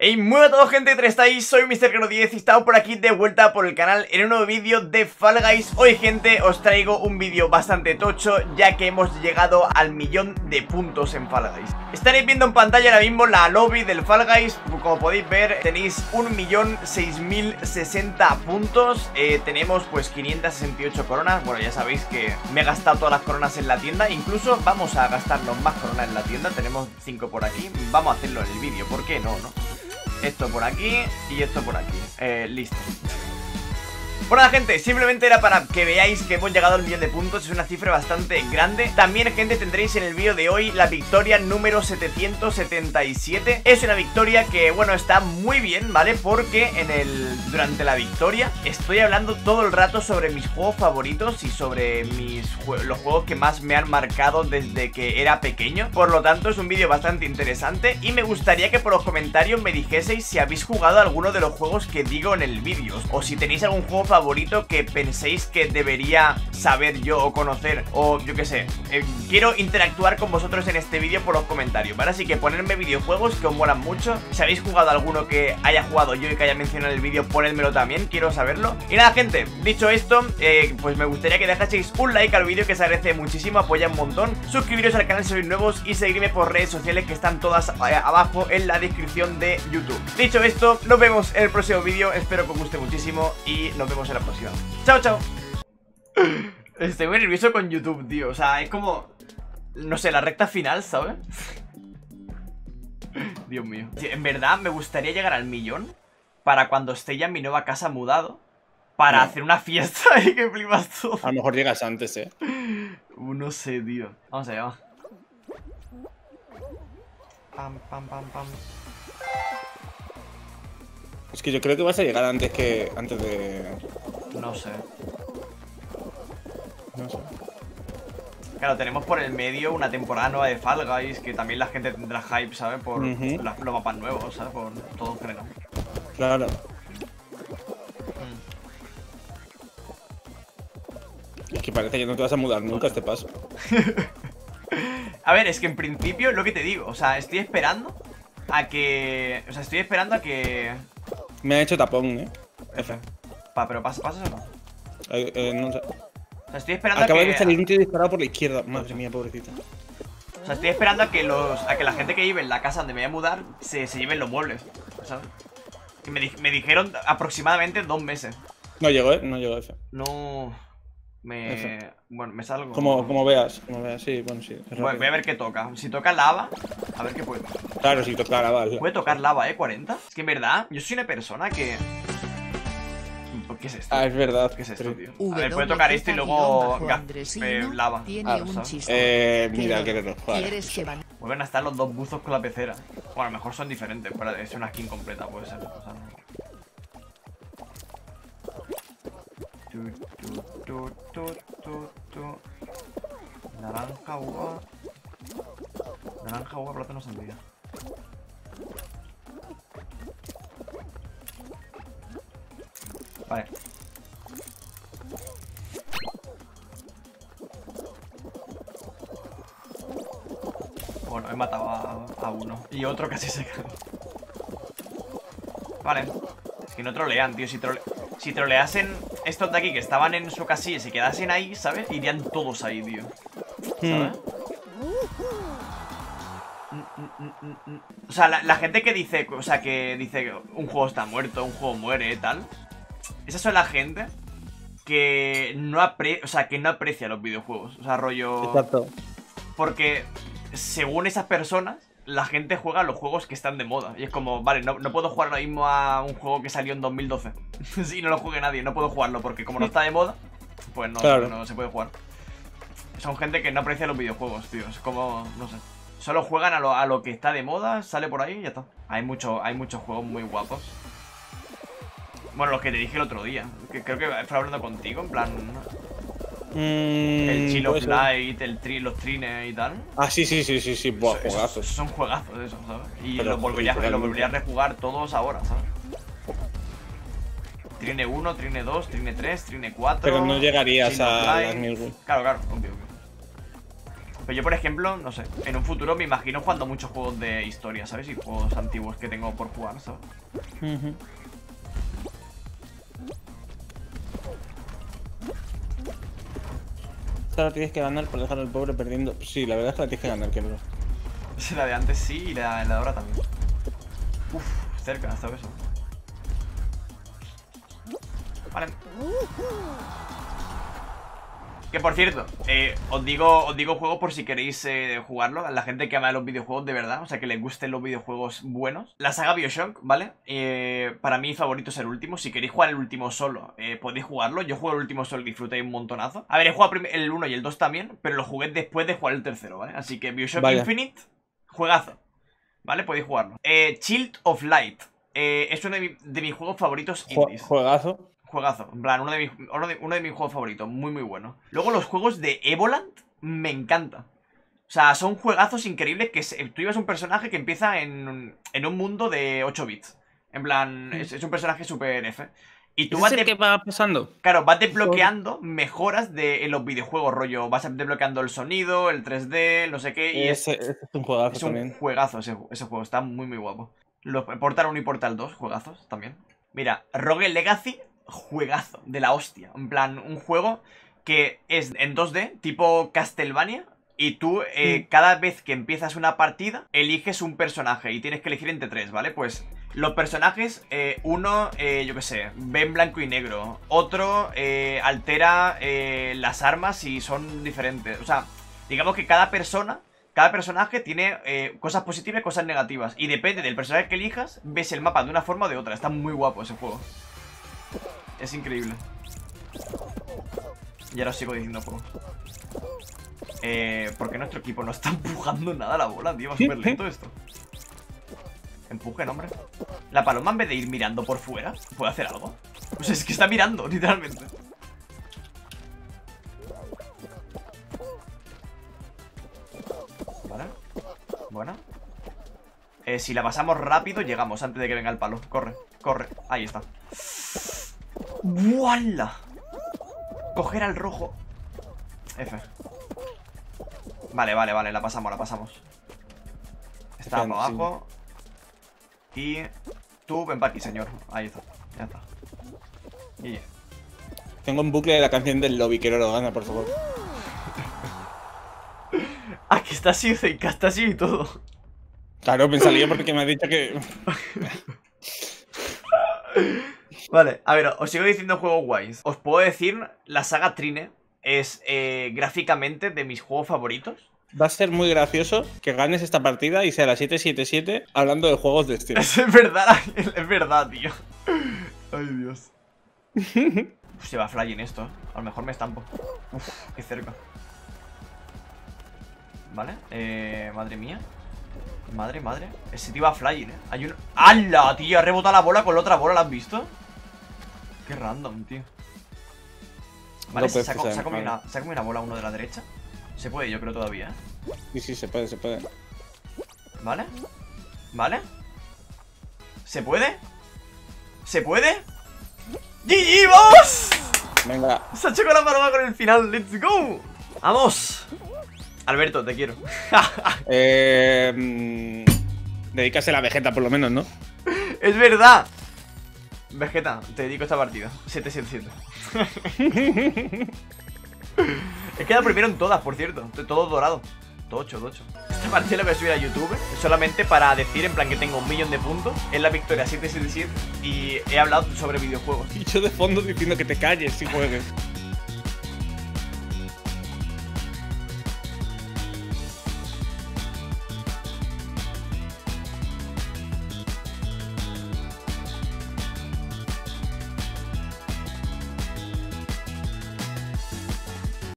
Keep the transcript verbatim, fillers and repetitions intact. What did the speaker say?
Hey, muy buenas a todos, gente, ¿cómo estáis? Soy mister Kero diez y estamos por aquí de vuelta por el canal en un nuevo vídeo de Fall Guys. Hoy, gente, os traigo un vídeo bastante tocho, ya que hemos llegado al millón de puntos en Fall Guys. Estaréis viendo en pantalla ahora mismo la lobby del Fall Guys. Como podéis ver, tenéis un millón seis mil sesenta puntos. eh, Tenemos pues quinientas sesenta y ocho coronas. Bueno, ya sabéis que me he gastado todas las coronas en la tienda. Incluso vamos a gastarnos más coronas en la tienda. Tenemos cinco por aquí. Vamos a hacerlo en el vídeo, ¿por qué no, no? Esto por aquí y esto por aquí. Eh, listo. Bueno, gente, simplemente era para que veáis que hemos llegado al millón de puntos. Es una cifra bastante grande. También, gente, tendréis en el vídeo de hoy la victoria número setecientos setenta y siete. Es una victoria que, bueno, está muy bien, ¿vale? Porque en el durante la victoria estoy hablando todo el rato sobre mis juegos favoritos y sobre mis los juegos que más me han marcado desde que era pequeño. Por lo tanto, es un vídeo bastante interesante y me gustaría que por los comentarios me dijeseis si habéis jugado alguno de los juegos que digo en el vídeo, o si tenéis algún juego favorito favorito que penséis que debería saber yo o conocer, o yo qué sé. eh, Quiero interactuar con vosotros en este vídeo por los comentarios, ¿vale? Así que ponedme videojuegos que os molan mucho. Si habéis jugado alguno que haya jugado yo y que haya mencionado en el vídeo, ponedmelo también, quiero saberlo. Y nada, gente, dicho esto, eh, pues me gustaría que dejaseis un like al vídeo, que se agradece muchísimo, apoya un montón. Suscribiros al canal si sois nuevos y seguirme por redes sociales, que están todas eh, abajo en la descripción de YouTube. Dicho esto, nos vemos en el próximo vídeo. Espero que os guste muchísimo y nos vemos en la próxima. Chao, chao. Estoy muy nervioso con YouTube, tío. O sea, es como, no sé, la recta final, ¿sabes? Dios mío. Sí, en verdad me gustaría llegar al millón para cuando esté ya en mi nueva casa mudado, para no. hacer una fiesta y que flipas todo. A lo mejor llegas antes, eh. uh, No sé, tío. Vamos allá, va. Pam, pam, pam, pam. Es que yo creo que vas a llegar antes que... Antes de... No sé. No sé. Claro, tenemos por el medio una temporada nueva de Fall Guys, que también la gente tendrá hype, ¿sabes? Por uh-huh. la, los mapas nuevos, ¿sabes? Por todo en general. Claro. Mm. Es que parece que no te vas a mudar nunca a este paso. A ver, es que en principio, lo que te digo, o sea, estoy esperando a que... O sea, estoy esperando a que... Me ha hecho tapón, eh. F. Pa, pero ¿pasas, pasas o no? Eh, eh, no sé. O sea, estoy esperando Acaba a que... de salir un tío disparado por la izquierda. Madre mía, pobrecita. O sea, estoy esperando a que los... A que la gente que vive en la casa donde me voy a mudar se, se lleven los muebles, ¿sabes? Que me, di me dijeron aproximadamente dos meses. No llegó, eh. No llegó F. No... Me... F. Bueno, me salgo... Como, como veas, como veas, sí, bueno, sí. Bueno, voy a ver qué toca. Si toca lava, a ver qué puede. Claro, si toca lava. Puede tocar lava, ¿eh? cuarenta. Es que en verdad, yo soy una persona que... ¿Qué es esto? Ah, es verdad. ¿Qué es esto, tío? A ver, puede tocar esto y luego eh, lava. Ah, eh, mira, que no vuelven a estar los dos buzos con la pecera. Bueno, a lo mejor son diferentes, pero es una skin completa, puede ser. O sea, no. Tu, tu, tu, tu, tu, tu. Naranja, uva. Naranja, uva, plátano, sandía. Vale. Bueno, he matado a, a uno. Y otro casi se cae. Vale. Es que no trolean, tío. Si, trole... si troleasen estos de aquí que estaban en su casilla y se quedasen ahí, ¿sabes? Irían todos ahí, tío. ¿Sabes? Hmm. O sea, la, la gente que dice, o sea, que dice que un juego está muerto, un juego muere, tal. Esas son la gente que no aprecia, o sea, que no aprecia los videojuegos. O sea, rollo... Exacto. Porque según esas personas, la gente juega los juegos que están de moda. Y es como, vale, no, no puedo jugar ahora mismo a un juego que salió en dos mil doce. Si no lo juegue nadie, no puedo jugarlo porque como no está de moda, pues no, claro. no se puede jugar. Son gente que no aprecia los videojuegos, tío. Es como, no sé. Solo juegan a lo, a lo que está de moda, sale por ahí y ya está. Hay, mucho, hay muchos juegos muy guapos. Bueno, los que te dije el otro día, que creo que fue hablando contigo, en plan... Mm, el Chill of Light, el tri, los trines y tal. Ah, sí, sí, sí, sí, sí, buah, eso, juegazos. Son juegazos esos, ¿sabes? Y los volvería, lo volvería a rejugar todos ahora, ¿sabes? Trine uno, Trine dos, Trine tres, Trine cuatro... Pero no llegarías a las mil. Claro, claro, obvio, obvio. Pero yo, por ejemplo, no sé, en un futuro me imagino jugando muchos juegos de historia, ¿sabes? Y juegos antiguos que tengo por jugar, ¿sabes? Uh-huh. Esta la tienes que ganar por dejar al pobre perdiendo. Sí, la verdad es que la tienes que ganar, que no. La de antes sí y la, la de ahora también. Uf, cerca, ¿sabes? Vale. Que por cierto, eh, os digo os digo juegos por si queréis eh, jugarlo. A la gente que ama los videojuegos de verdad, o sea, que les gusten los videojuegos buenos. La saga BioShock, ¿vale? Eh, para mí favorito es el último. Si queréis jugar el último solo, eh, podéis jugarlo. Yo juego el último solo y disfruté un montonazo. A ver, he jugado el uno y el dos también, pero lo jugué después de jugar el tercero, ¿vale? Así que BioShock Vaya. Infinite, juegazo, ¿vale? Podéis jugarlo. eh, Child of Light, eh, es uno de, mi, de mis juegos favoritos indies. Juegazo. Juegazo, en plan, uno de, mis, uno, de, uno de mis juegos favoritos, muy muy bueno. Luego los juegos de Evoland me encantan. O sea, son juegazos increíbles que se, tú llevas un personaje que empieza en, en un mundo de ocho bits. En plan, es, es un personaje super F. Y tú vas ¿Es el que va pasando? Claro, vas desbloqueando mejoras de, en los videojuegos, rollo. Vas desbloqueando el sonido, el tres D, no sé qué. Y ese, es, ese es un juegazo es un también. juegazo ese, ese juego, está muy muy guapo. Los Portal uno y Portal dos, juegazos también. Mira, Rogue Legacy, juegazo de la hostia. En plan, un juego que es en dos D, tipo Castlevania. Y tú, eh, mm. cada vez que empiezas una partida, eliges un personaje y tienes que elegir entre tres, ¿vale? Pues los personajes, eh, uno, eh, yo qué sé, ve en blanco y negro. Otro eh, altera eh, las armas y son diferentes. O sea, digamos que cada persona, cada personaje tiene eh, cosas positivas y cosas negativas. Y depende del personaje que elijas, ves el mapa de una forma o de otra. Está muy guapo ese juego. Es increíble. Y ahora sigo diciendo juegos. Eh, ¿por qué nuestro equipo no está empujando nada la bola, tío? Va súper lento esto. Empujen, hombre. La paloma, en vez de ir mirando por fuera, ¿puede hacer algo? O sea, es que está mirando, literalmente. Vale. Bueno. Eh, si la pasamos rápido, llegamos antes de que venga el palo. Corre, corre. Ahí está. ¡Wala! Coger al rojo. F. Vale, vale, vale, la pasamos, la pasamos. Está para abajo. Y tú ven para aquí, señor. Ahí está, ya está. Y yeah. Tengo un bucle de la canción del lobby, quiero lo gana, por favor. Ah, que está así, que está así y todo. Claro, me salía porque me has dicho que... Vale, a ver, os sigo diciendo juegos guays. Os puedo decir, la saga Trine es eh, gráficamente de mis juegos favoritos. Va a ser muy gracioso que ganes esta partida y sea la siete siete siete hablando de juegos de estilo. Es verdad, es verdad, tío. Ay, Dios. Uf, se va flying esto, ¿eh? A lo mejor me estampo. Uf, qué cerca. Vale, eh, madre mía. Madre, madre. Ese tío va flying, ¿eh? Hay un... ¡Hala, tío! Ha rebotado la bola con la otra bola, ¿la has visto? Qué random, tío. Vale, no, se ha comido una, una bola uno de la derecha. Se puede, yo creo todavía, ¿eh? Sí, sí, se puede, se puede. Vale. Vale. ¿Se puede? ¿Se puede? ¡G G, vamos! Venga. Se ha hecho con la paloma con el final. ¡Let's go! ¡Vamos! Alberto, te quiero. eh, mmm, dedícase a la Vegeta, por lo menos, ¿no? ¡Es verdad! Vegeta, te dedico a esta partida. siete siete siete. He quedado primero en todas, por cierto. Todo dorado. Tocho, tocho. Esta partida la voy a subir a YouTube solamente para decir, en plan, que tengo un millón de puntos. Es la victoria siete siete siete y he hablado sobre videojuegos. Y yo de fondo diciendo que te calles si juegues.